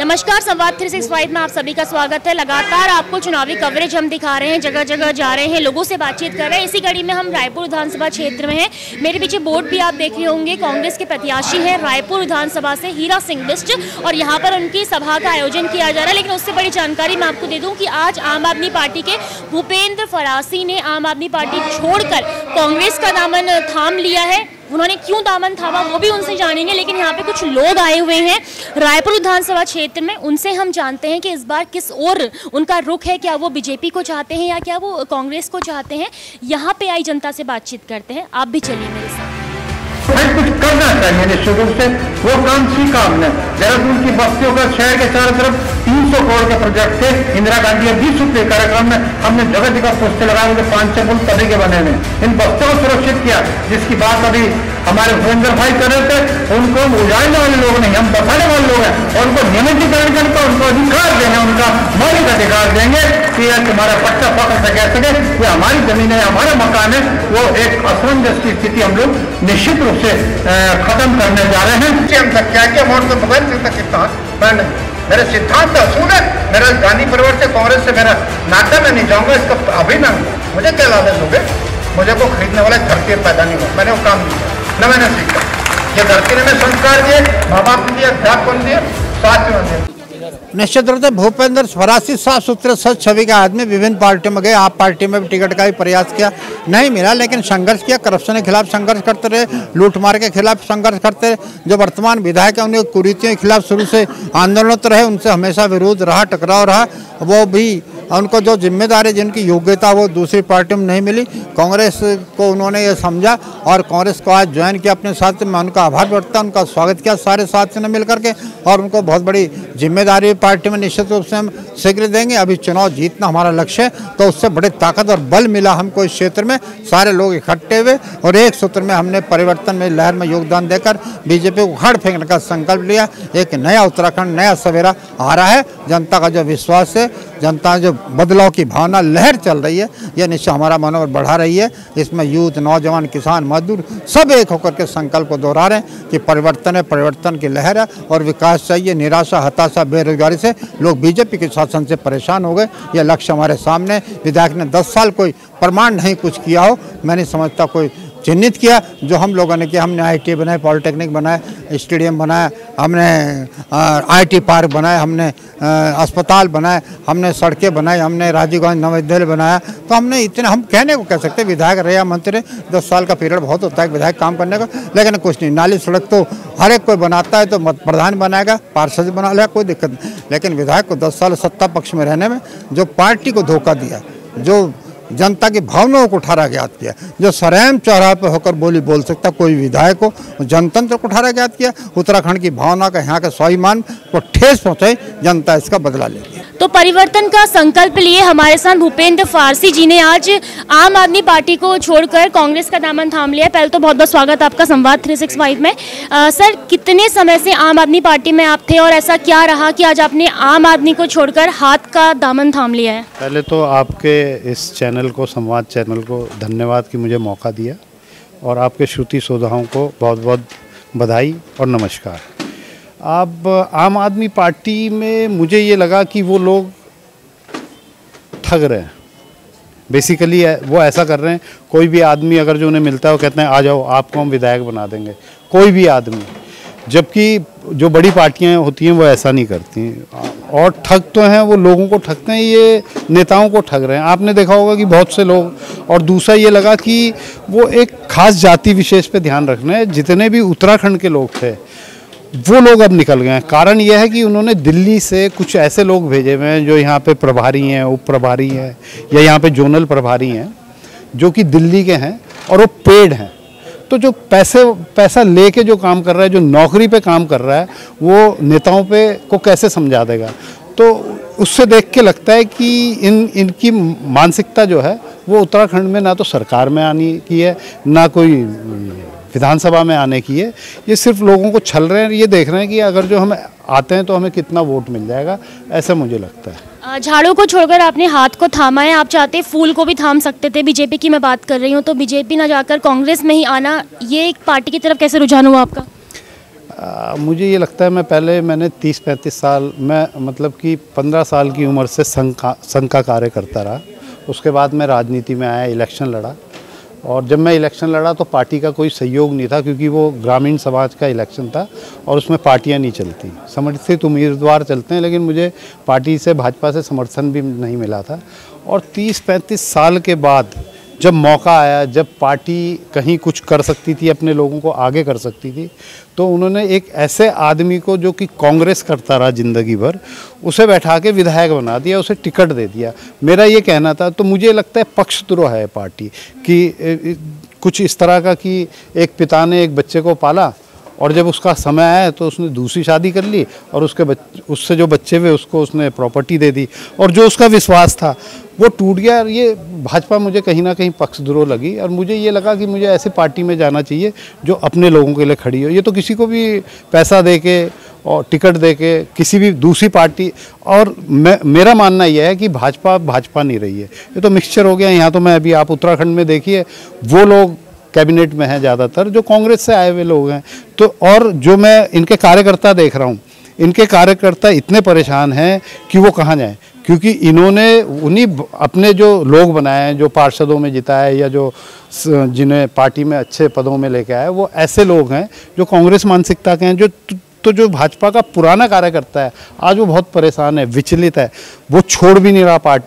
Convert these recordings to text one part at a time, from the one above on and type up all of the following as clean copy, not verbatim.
नमस्कार, संवाद 365 में आप सभी का स्वागत है। लगातार आपको चुनावी कवरेज हम दिखा रहे हैं, जगह जगह जा रहे हैं, लोगों से बातचीत कर रहे हैं। इसी कड़ी में हम रायपुर विधानसभा क्षेत्र में हैं। मेरे पीछे बोर्ड भी आप देख रहे होंगे। कांग्रेस के प्रत्याशी हैं रायपुर विधानसभा से हीरा सिंह बिष्ट, और यहाँ पर उनकी सभा का आयोजन किया जा रहा है। लेकिन उससे बड़ी जानकारी मैं आपको दे दूँ कि आज आम आदमी पार्टी के भूपेंद्र फरासी ने आम आदमी पार्टी छोड़कर कांग्रेस का दामन थाम लिया है। उन्होंने क्यों दामन थामा वो भी उनसे जानेंगे। लेकिन यहाँ पे कुछ लोग आए हुए हैं रायपुर विधानसभा क्षेत्र में, उनसे हम जानते हैं कि इस बार किस ओर उनका रुख है। क्या वो बीजेपी को चाहते हैं या क्या वो कांग्रेस को चाहते हैं। यहाँ पे आई जनता से बातचीत करते हैं, आप भी चलिए मेरे साथ। कुछ करना चाहिए निश्चित रूप से, वो काम सी काम है। देहरादून की बस्तियों का शहर के चारों तरफ 300 करोड़ के प्रोजेक्ट थे। इंदिरा गांधी 20 रुपये कार्यक्रम में हमने जगह जगह पोस्टर लगाए हुए 5-6 पुल तभी के बने हुए, इन बस्तियों को सुरक्षित किया। जिसकी बात अभी हमारे भूपेंद्र भाई कर रहे थे, उनको उजाड़ने वाले लोग नहीं, हम बसाने वाले लोग हैं। और उनको नियमितीकरण करके उनको अधिकार देंगे, उनका मौलिक अधिकार देंगे कि तुम्हारा पट्टा पकड़ से कह सके ये हमारी जमीन है, हमारा मकान है। वो एक असमंजस की स्थिति हम लोग निश्चित रूप से खत्म करने जा रहे हैं। क्या वोट तो बगैर मेरे सिद्धांत असूल है। मेरा गांधी परिवार से, कांग्रेस से मेरा नाता, मैं नहीं जाऊंगा इसका अभी ना। मुझे क्या लालच हो गए, मुझे को खरीदने वाला धरती पैदा नहीं हुआ, मैंने वो काम नहीं किया, न मैंने सीखा। ये धरती ने मैं संस्कार दिए, माँ बाप ने दिए, अध्यापक दिए, साथियों ने दिए। निश्चित रूप से भूपेंद्र फरासी साफ सुथरे सच छवि का आदमी, विभिन्न पार्टियों में गए, आप पार्टी में भी टिकट का भी प्रयास किया, नहीं मिला, लेकिन संघर्ष किया। करप्शन के खिलाफ संघर्ष करते रहे, लूटमार के खिलाफ संघर्ष करते रहे। जो वर्तमान विधायक है उनकी कुरीतियों के खिलाफ शुरू से आंदोलनरत रहे, उनसे हमेशा विरोध रहा, टकराव रहा। वो भी उनको जो जिम्मेदारी, जिनकी योग्यता वो दूसरी पार्टियों में नहीं मिली, कांग्रेस को उन्होंने ये समझा और कांग्रेस को आज ज्वाइन किया अपने साथ। मैं उनका आभार व्यक्त, उनका स्वागत किया सारे साथियों ने मिलकर के, और उनको बहुत बड़ी जिम्मेदारी पार्टी में निश्चित रूप से हम शीघ्र देंगे। अभी चुनाव जीतना हमारा लक्ष्य है, तो उससे बड़े ताकत और बल मिला हमको इस क्षेत्र में। सारे लोग इकट्ठे हुए और एक सूत्र में हमने परिवर्तन में लहर में योगदान देकर बीजेपी को उखाड़ फेंकने का संकल्प लिया। एक नया उत्तराखंड, नया सवेरा आ रहा है। जनता का जो विश्वास है, जनता जो बदलाव की भावना लहर चल रही है, यह निश्चय हमारा मनोबल बढ़ा रही है। इसमें यूथ, नौजवान, किसान, मजदूर सब एक होकर के संकल्प को दोहरा रहे हैं कि परिवर्तन है, परिवर्तन की लहर है और विकास चाहिए। निराशा, हताशा, बेरोजगारी से लोग बीजेपी के शासन से परेशान हो गए। यह लक्ष्य हमारे सामने। विधायक ने 10 साल कोई प्रमाण नहीं कुछ किया हो, मैं नहीं समझता कोई चिन्हित किया। जो हम लोगों ने किया, हमने IIT बनाए, पॉलिटेक्निक बनाया, स्टेडियम बनाया, हमने IT पार्क बनाए, हमने अस्पताल बनाए, हमने सड़कें बनाई, हमने राजीव गांधी नवोदय बनाया। तो हमने इतने, हम कहने को कह सकते हैं विधायक रहे या मंत्री, 10 साल का पीरियड बहुत होता है विधायक काम करने का, लेकिन कुछ नहीं। नाली सड़क तो हर एक कोई बनाता है, तो प्रधान बनाएगा, पार्षद बना लेगा, कोई दिक्कत नहीं। लेकिन विधायक को 10 साल सत्ता पक्ष में रहने में जो पार्टी को धोखा दिया, जो जनता की भावनाओं को उठारा ज्ञात किया, जो सरेआम चौराहे पर होकर बोल सकता कोई विधायक को, जनतंत्र को उठारा ज्ञात किया, उत्तराखंड की भावना का, यहाँ के स्वाभिमान को ठेस पहुँचाई, जनता इसका बदला लेगी। तो परिवर्तन का संकल्प लिए हमारे साथ भूपेंद्र फरासी जी ने आज आम आदमी पार्टी को छोड़कर कांग्रेस का दामन थाम लिया। पहले तो बहुत बहुत स्वागत आपका संवाद 365 में। सर, कितने समय से आम आदमी पार्टी में आप थे और ऐसा क्या रहा कि आज आपने आम आदमी को छोड़कर हाथ का दामन थाम लिया है। पहले तो आपके इस चैनल को, संवाद चैनल को धन्यवाद कि मुझे मौका दिया, और आपके श्रुति श्रोताओं को बहुत बहुत बधाई और नमस्कार। अब आम आदमी पार्टी में मुझे ये लगा कि वो लोग ठग रहे हैं। बेसिकली वो ऐसा कर रहे हैं, कोई भी आदमी अगर जो उन्हें मिलता है वो कहते हैं आ जाओ आपको हम विधायक बना देंगे, कोई भी आदमी। जबकि जो बड़ी पार्टियां होती हैं वो ऐसा नहीं करती। और ठग तो हैं, वो लोगों को ठगते हैं, ये नेताओं को ठग रहे हैं। आपने देखा होगा कि बहुत से लोग। और दूसरा ये लगा कि वो एक खास जाति विशेष पे ध्यान रख रहे हैं। जितने भी उत्तराखंड के लोग थे वो लोग अब निकल गए हैं। कारण यह है कि उन्होंने दिल्ली से कुछ ऐसे लोग भेजे हुए हैं जो यहाँ पे प्रभारी हैं, उप प्रभारी हैं, या यहाँ पे जोनल प्रभारी हैं, जो कि दिल्ली के हैं और वो पेड हैं। तो जो पैसा लेके जो काम कर रहा है, जो नौकरी पे काम कर रहा है, वो नेताओं पे को कैसे समझा देगा। तो उससे देख के लगता है कि इनकी मानसिकता जो है वो उत्तराखंड में ना तो सरकार में आने की है, ना कोई विधानसभा में आने की है। ये सिर्फ लोगों को छल रहे हैं। ये देख रहे हैं कि अगर जो हम आते हैं तो हमें कितना वोट मिल जाएगा, ऐसा मुझे लगता है। झाड़ू को छोड़कर आपने हाथ को थामा है। आप चाहते फूल को भी थाम सकते थे। बीजेपी की मैं बात कर रही हूँ, तो बीजेपी ना जाकर कांग्रेस में ही आना, ये एक पार्टी की तरफ कैसे रुझान हुआ आपका? मुझे ये लगता है मैंने 30-35 साल मैं मतलब कि 15 साल की उम्र से संघ का कार्य करता रहा। उसके बाद मैं राजनीति में आया, इलेक्शन लड़ा, और जब मैं इलेक्शन लड़ा तो पार्टी का कोई सहयोग नहीं था, क्योंकि वो ग्रामीण समाज का इलेक्शन था और उसमें पार्टियां नहीं चलती, समर्थित उम्मीदवार चलते हैं, लेकिन मुझे पार्टी से, भाजपा से समर्थन भी नहीं मिला था। और 30-35 साल के बाद जब मौका आया, जब पार्टी कहीं कुछ कर सकती थी, अपने लोगों को आगे कर सकती थी, तो उन्होंने एक ऐसे आदमी को जो कि कांग्रेस करता रहा ज़िंदगी भर, उसे बैठा के विधायक बना दिया, उसे टिकट दे दिया। मेरा ये कहना था, तो मुझे लगता है पक्षद्रोह है पार्टी कि कुछ इस तरह का कि एक पिता ने एक बच्चे को पाला और जब उसका समय आया तो उसने दूसरी शादी कर ली और उससे जो बच्चे हुए उसको उसने प्रॉपर्टी दे दी, और जो उसका विश्वास था वो टूट गया। और ये भाजपा मुझे कहीं ना कहीं पक्षद्रोह लगी, और मुझे ये लगा कि मुझे ऐसी पार्टी में जाना चाहिए जो अपने लोगों के लिए खड़ी हो। ये तो किसी को भी पैसा दे के और टिकट दे के किसी भी दूसरी पार्टी, और मेरा मानना यह है कि भाजपा नहीं रही है, ये तो मिक्सचर हो गया। यहाँ तो मैं अभी, आप उत्तराखंड में देखिए, वो लोग कैबिनेट में हैं ज़्यादातर जो कांग्रेस से आए हुए लोग हैं। तो और जो मैं इनके कार्यकर्ता देख रहा हूँ, इनके कार्यकर्ता इतने परेशान हैं कि वो कहाँ जाएं, क्योंकि इन्होंने उन्हीं अपने जो लोग बनाए हैं, जो पार्षदों में जिताए या जो जिन्हें पार्टी में अच्छे पदों में लेके आए, वो ऐसे लोग हैं जो कांग्रेस मानसिकता के हैं। जो भाजपा का पुराना कार्यकर्ता है, आज वो बहुत परेशान है, विचलित है, वो छोड़ भी नहीं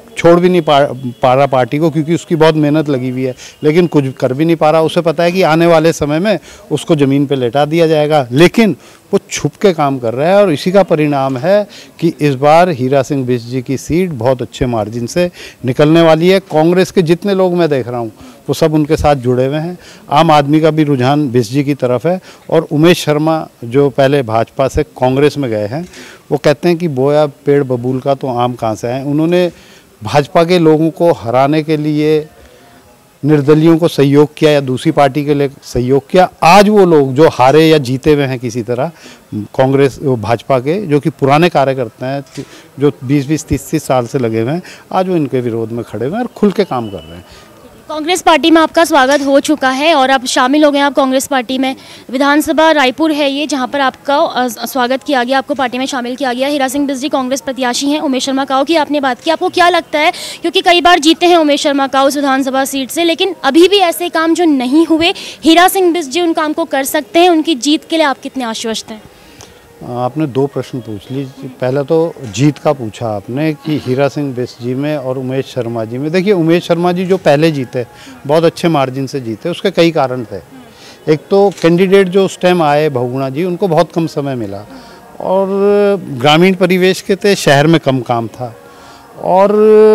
पा रहा पार्टी को, क्योंकि उसकी बहुत मेहनत लगी हुई है, लेकिन कुछ कर भी नहीं पा रहा। उसे पता है कि आने वाले समय में उसको ज़मीन पे लेटा दिया जाएगा, लेकिन वो छुप के काम कर रहा है। और इसी का परिणाम है कि इस बार हीरा सिंह बिष्ट जी की सीट बहुत अच्छे मार्जिन से निकलने वाली है। कांग्रेस के जितने लोग मैं देख रहा हूँ वो सब उनके साथ जुड़े हुए हैं। आम आदमी का भी रुझान बिष्ट जी की तरफ है। और उमेश शर्मा जो पहले भाजपा से कांग्रेस में गए हैं, वो कहते हैं कि बोया पेड़ बबूल का तो आम कहाँ से आए। उन्होंने भाजपा के लोगों को हराने के लिए निर्दलियों को सहयोग किया या दूसरी पार्टी के लिए सहयोग किया। आज वो लोग जो हारे या जीते हुए हैं किसी तरह कांग्रेस भाजपा के, जो कि पुराने कार्यकर्ता हैं, जो 20-20, 30-30 साल से लगे हुए हैं, आज वो इनके विरोध में खड़े हुए हैं और खुल के काम कर रहे हैं। कांग्रेस पार्टी में आपका स्वागत हो चुका है और अब शामिल हो गए आप कांग्रेस पार्टी में। विधानसभा रायपुर है ये, जहां पर आपका स्वागत किया गया, आपको पार्टी में शामिल किया गया। हीरा सिंह बिष्ट जी कांग्रेस प्रत्याशी हैं। उमेश शर्मा काऊ की आपने बात की, आपको क्या लगता है, क्योंकि कई बार जीते हैं उमेश शर्मा काऊ उस विधानसभा सीट से, लेकिन अभी भी ऐसे काम जो नहीं हुए, हीरा सिंह बिष्ट जी उन काम को कर सकते हैं? उनकी जीत के लिए आप कितने आश्वस्त हैं? आपने दो प्रश्न पूछ ली। पहला तो जीत का पूछा आपने कि हीरा सिंह बिष्ट जी में और उमेश शर्मा जी में। देखिए, उमेश शर्मा जी जो पहले जीते, बहुत अच्छे मार्जिन से जीते, उसके कई कारण थे। एक तो कैंडिडेट जो उस टाइम आए बहुगुणा जी, उनको बहुत कम समय मिला और ग्रामीण परिवेश के थे, शहर में कम काम था और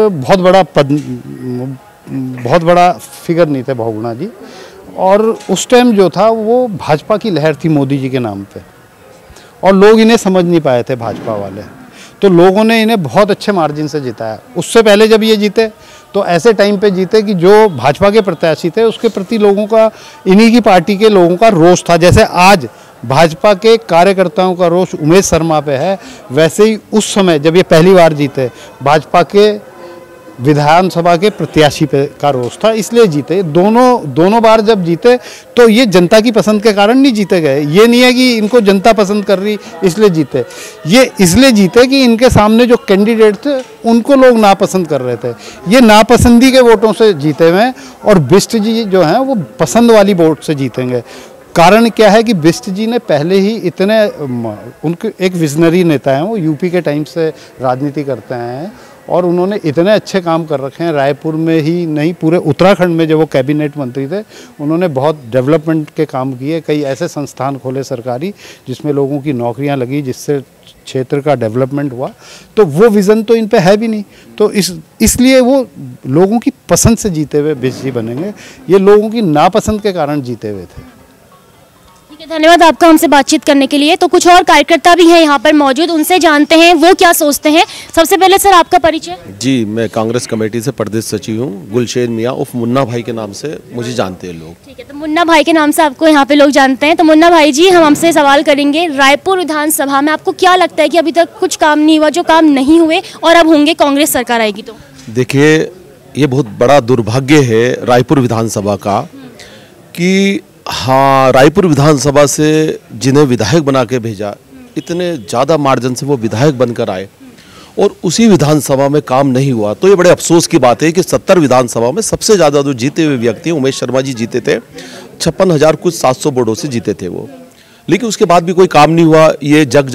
बहुत बड़ा फिगर नहीं थे बहुगुणा जी। और उस टाइम जो था वो भाजपा की लहर थी मोदी जी के नाम पे, और लोग इन्हें समझ नहीं पाए थे भाजपा वाले, तो लोगों ने इन्हें बहुत अच्छे मार्जिन से जिताया। उससे पहले जब ये जीते तो ऐसे टाइम पे जीते कि जो भाजपा के प्रत्याशी थे उसके प्रति लोगों का, इन्हीं की पार्टी के लोगों का रोष था। जैसे आज भाजपा के कार्यकर्ताओं का रोष उमेश शर्मा पे है, वैसे ही उस समय जब ये पहली बार जीते भाजपा के विधानसभा के प्रत्याशी पे का रोष था, इसलिए जीते। दोनों बार जब जीते तो ये जनता की पसंद के कारण नहीं जीते गए। ये नहीं है कि इनको जनता पसंद कर रही इसलिए जीते, ये इसलिए जीते कि इनके सामने जो कैंडिडेट थे उनको लोग नापसंद कर रहे थे। ये नापसंदी के वोटों से जीते हुए हैं और बिष्ट जी जो हैं वो पसंद वाली वोट से जीतेंगे। कारण क्या है कि बिष्ट जी ने पहले ही इतने, उनके एक विजनरी नेता हैं, वो यूपी के टाइम से राजनीति करते हैं और उन्होंने इतने अच्छे काम कर रखे हैं। रायपुर में ही नहीं, पूरे उत्तराखंड में जब वो कैबिनेट मंत्री थे उन्होंने बहुत डेवलपमेंट के काम किए। कई ऐसे संस्थान खोले सरकारी जिसमें लोगों की नौकरियां लगी, जिससे क्षेत्र का डेवलपमेंट हुआ। तो वो विज़न तो इन पे है भी नहीं, तो इसलिए वो लोगों की पसंद से जीते हुए बिष्ट जी बनेंगे। ये लोगों की नापसंद के कारण जीते हुए थे। धन्यवाद आपका हमसे बातचीत करने के लिए। तो कुछ और कार्यकर्ता भी हैं यहाँ पर मौजूद, उनसे जानते हैं वो क्या सोचते हैं। सबसे पहले सर आपका परिचय। जी, मैं कांग्रेस कमेटी से प्रदेश सचिव हूँ। गुलशेर मियाँ उर्फ मुन्ना भाई के नाम से मुझे जानते हैं लोग। ठीक है, तो मुन्ना भाई के नाम से आपको यहाँ पे लोग जानते हैं। तो मुन्ना भाई जी, हम हमसे सवाल करेंगे, रायपुर विधानसभा में आपको क्या लगता है कि अभी तक कुछ काम नहीं हुआ, जो काम नहीं हुए और अब होंगे कांग्रेस सरकार आएगी तो? देखिए, ये बहुत बड़ा दुर्भाग्य है रायपुर विधानसभा का कि हाँ, रायपुर विधानसभा से जिन्हें विधायक बना के भेजा, इतने ज़्यादा मार्जिन से वो विधायक बनकर आए और उसी विधानसभा में काम नहीं हुआ, तो ये बड़े अफसोस की बात है कि 70 विधानसभा में सबसे ज़्यादा जो जीते हुए व्यक्ति हैं उमेश शर्मा जी जीते थे, 56,000 कुछ 700 वोटों से जीते थे वो। लेकिन उसके बाद भी कोई काम नहीं हुआ। ये जग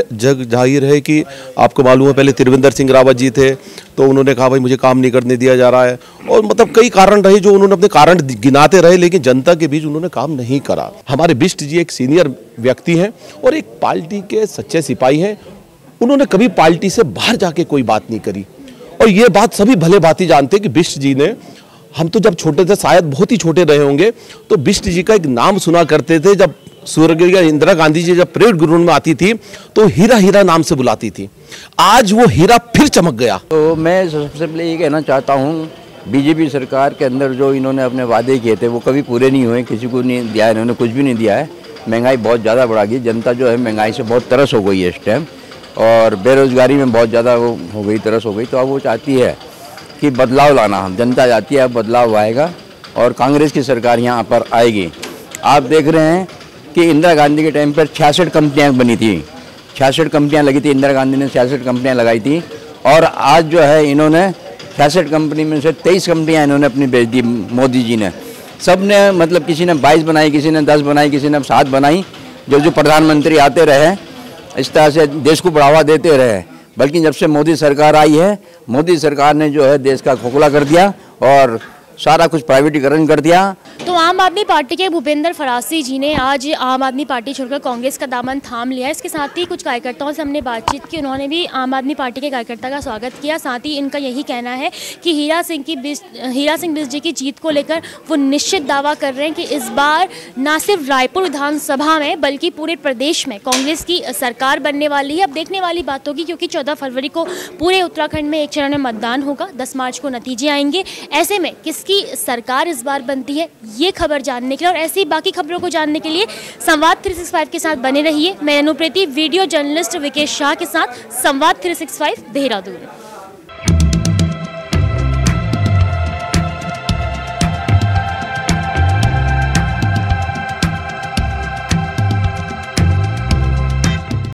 जाहिर है कि आपको मालूम है, पहले त्रिवेंद्र सिंह रावत जी थे तो उन्होंने कहा भाई मुझे काम नहीं करने दिया जा रहा है, और मतलब कई कारण रहे जो उन्होंने अपने कारण गिनाते रहे, लेकिन जनता के बीच उन्होंने काम नहीं करा। हमारे बिष्ट जी एक सीनियर व्यक्ति हैं और एक पार्टी के सच्चे सिपाही हैं। उन्होंने कभी पार्टी से बाहर जाके कोई बात नहीं करी, और ये बात सभी भले भांति जानते हैं कि बिष्ट जी ने, हम तो जब छोटे थे, शायद बहुत ही छोटे रहे होंगे, तो बिष्ट जी का एक नाम सुना करते थे। जब स्वर्गीय इंदिरा गांधी जी जब परेड ग्राउंड में आती थी तो हीरा हीरा नाम से बुलाती थी। आज वो हीरा फिर चमक गया। तो मैं सबसे पहले ये कहना चाहता हूँ, बीजेपी सरकार के अंदर जो इन्होंने अपने वादे किए थे वो कभी पूरे नहीं हुए, किसी को नहीं दिया, इन्होंने कुछ भी नहीं दिया है। महंगाई बहुत ज़्यादा बढ़ा गई, जनता जो है महंगाई से बहुत तरस हो गई है इस टाइम, और बेरोजगारी में बहुत ज़्यादा वो हो गई, तरस हो गई। तो अब वो चाहती है कि बदलाव लाना, जनता चाहती है अब बदलाव आएगा और कांग्रेस की सरकार यहाँ पर आएगी। आप देख रहे हैं कि इंदिरा गांधी के टाइम पर 66 कंपनियाँ बनी थी, 66 कंपनियाँ लगी थी, इंदिरा गांधी ने 66 कंपनियाँ लगाई थी, और आज जो है इन्होंने 66 कंपनी में से 23 कंपनियाँ इन्होंने अपनी बेच दी मोदी जी ने। सब ने मतलब किसी ने 22 बनाई, किसी ने 10 बनाई, किसी ने 7 बनाई। जो प्रधानमंत्री आते रहे इस तरह से देश को बढ़ावा देते रहे, बल्कि जब से मोदी सरकार आई है, मोदी सरकार ने जो है देश का खोखला कर दिया और सारा कुछ प्राइवेटीकरण कर दिया। तो आम आदमी पार्टी के भूपेंद्र फरासी जी ने आज आम आदमी पार्टी छोड़कर कांग्रेस का दामन थाम लिया। इसके साथ ही कुछ कार्यकर्ताओं से हमने बातचीत की, उन्होंने भी आम आदमी पार्टी के कार्यकर्ता का स्वागत किया। साथ ही इनका यही कहना है कि हीरा सिंह बिष्ट जी की जीत को लेकर वो निश्चित दावा कर रहे हैं कि इस बार न सिर्फ रायपुर विधानसभा में बल्कि पूरे प्रदेश में कांग्रेस की सरकार बनने वाली है। अब देखने वाली बात होगी, क्योंकि 14 फरवरी को पूरे उत्तराखंड में एक चरण में मतदान होगा, 10 मार्च को नतीजे आएंगे। ऐसे में किसकी सरकार इस बार बनती है, ये खबर जानने के लिए और ऐसी बाकी खबरों को जानने के लिए संवाद 365 के साथ बने रहिए। मैं अनुप्रीति, वीडियो जर्नलिस्ट विकेश शाह के साथ, संवाद 365 देहरादून।